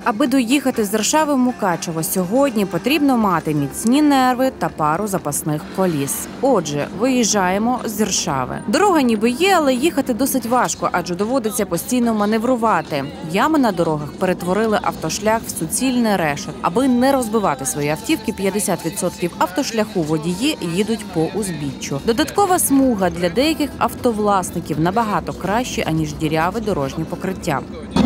Аби доїхати з Іршави в Мукачево сьогодні, потрібно мати міцні нерви та пару запасних коліс. Отже, виїжджаємо з Іршави. Дорога ніби є, але їхати досить важко, адже доводиться постійно маневрувати. Ями на дорогах перетворили автошлях в суцільне решет. Аби не розбивати свої автівки, 50% автошляху водії їдуть по узбіччю. Додаткова смуга для деяких автовласників набагато краще, аніж діряве дорожнє покриття.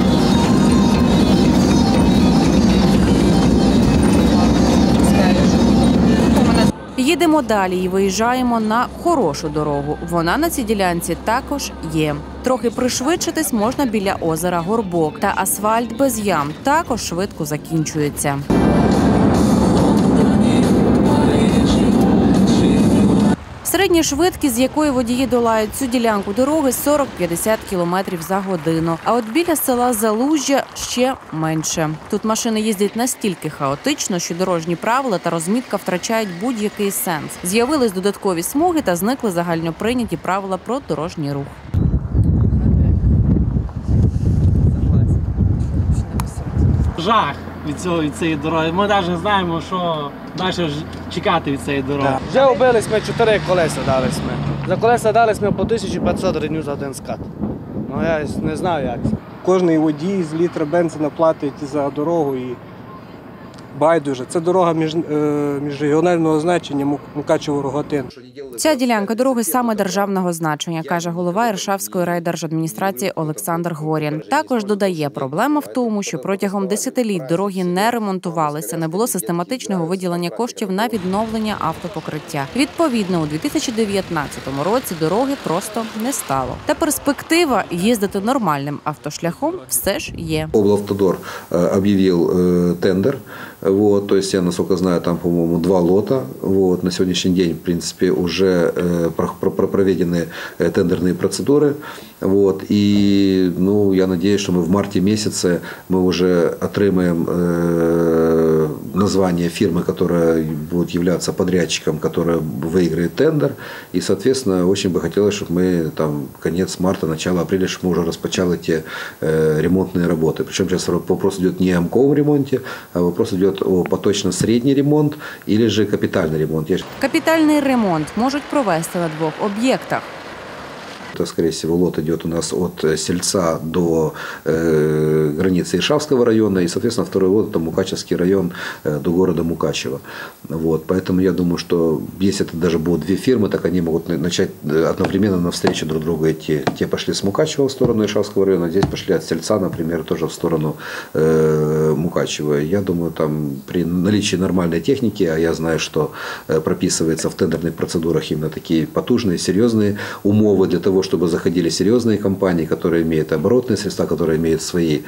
Їдемо далі і виїжджаємо на хорошу дорогу. Вона на цій ділянці також є. Трохи пришвидшитись можна біля озера Горбок. Та асфальт без ям також швидко закінчується. Середня швидкість, з якої водії долають цю ділянку дороги, 40-50 км за годину. А от біля села Залужжя ще менше. Тут машини їздять настільки хаотично, що дорожні правила та розмітка втрачають будь-який сенс. З'явились додаткові смуги та зникли загальноприйняті правила про дорожній рух. Жах від цієї дороги. Ми навіть не знаємо, що далі чекати від цієї дороги. Да. Вже обили ми 4 колеса дали ми. За колеса дали ми по 1500 гривень за один скат. Ну я не знаю як. Кожний водій з літра бензина платить за дорогу і байдуже. Це дорога міжрегіонального значення Мукачево-Рогатин. Ця ділянка дороги саме державного значення, каже голова Іршавської райдержадміністрації Олександр Горін. Також додає, проблема в тому, що протягом десятиліть дороги не ремонтувалися, не було систематичного виділення коштів на відновлення автопокриття. Відповідно, у 2019 році дороги просто не стало. Та перспектива їздити нормальним автошляхом все ж є. Облавтодор объявил тендер. Вот, то есть я, насколько знаю, там, по-моему, 2 лота. Вот, на сегодняшний день, в принципе, уже проведены тендерные процедуры. Вот, и, ну, я надеюсь, что мы в марте месяце мы уже отримаем название фирмы, которая будет являться подрядчиком, которая выиграет тендер. И, соответственно, очень бы хотелось, чтобы мы там конец марта, начало апреля, чтобы мы уже распочали те ремонтные работы. Причем сейчас вопрос идет не о ямковом ремонте, а вопрос идет о поточно-средний ремонт или же капитальный ремонт. Капітальний ремонт можуть провести на 2 об'єктах. Это, скорее всего, лот идет у нас от Сельца до границы Иршавского района, и, соответственно, второй лот – это Мукачевский район до города Мукачево. Вот, поэтому я думаю, что если это даже будут 2 фирмы, так они могут начать одновременно навстречу друг другу идти. Те пошли с Мукачева в сторону Иршавского района, а здесь пошли от Сельца, например, тоже в сторону Мукачева. Я думаю, там при наличии нормальной техники, а я знаю, что прописывается в тендерных процедурах именно такие потужные, серьезные умовы для того, чтобы заходили серьезные компании, которые имеют оборотные средства, которые имеют свои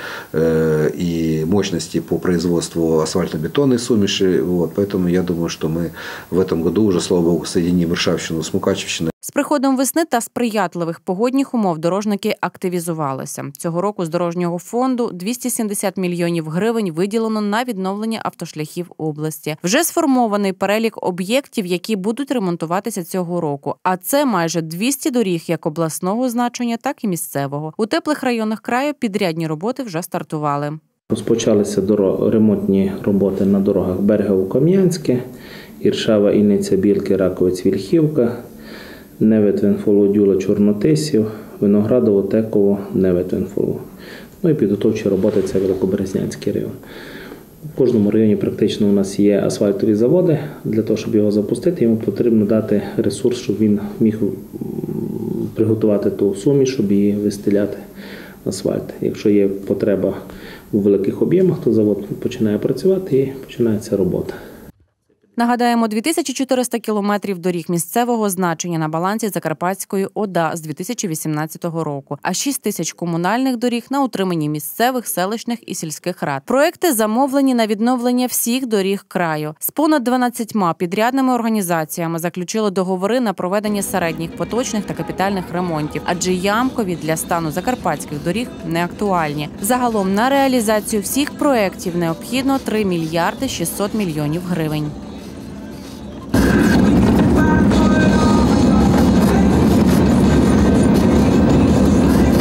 и мощности по производству асфальто-бетонной сумеши. Вот. Поэтому я думаю, что мы в этом году уже, слава богу, соединим Иршавщину с Мукачевщиной. З приходом весни та сприятливих погодних умов дорожники активізувалися. Цього року з дорожнього фонду 270 мільйонів гривень виділено на відновлення автошляхів області. Вже сформований перелік об'єктів, які будуть ремонтуватися цього року. А це майже 200 доріг як обласного значення, так і місцевого. У теплих районах краю підрядні роботи вже стартували. Розпочалися ремонтні роботи на дорогах Берегово-Кам'янське, Іршава, Інниця, Білки, Раковець, Вільхівка, Неветвин-Фоло, Дюла, Чорнотисів, Виноградово, Теково, Неветвин-Фоло. Ну і підготовчі роботи – це Великоберезнянський район. В кожному районі практично у нас є асфальтові заводи. Для того, щоб його запустити, йому потрібно дати ресурс, щоб він міг приготувати ту суміш, щоб її вистеляти асфальт. Якщо є потреба у великих об'ємах, то завод починає працювати і починається робота. Нагадаємо, 2400 кілометрів доріг місцевого значення на балансі Закарпатської ОДА з 2018 року, а 6 тисяч комунальних доріг на утриманні місцевих, селищних і сільських рад. Проекти замовлені на відновлення всіх доріг краю. З понад 12 підрядними організаціями заключили договори на проведення середніх, поточних та капітальних ремонтів, адже ямкові для стану закарпатських доріг не актуальні. Загалом на реалізацію всіх проєктів необхідно 3 мільярди 600 мільйонів гривень.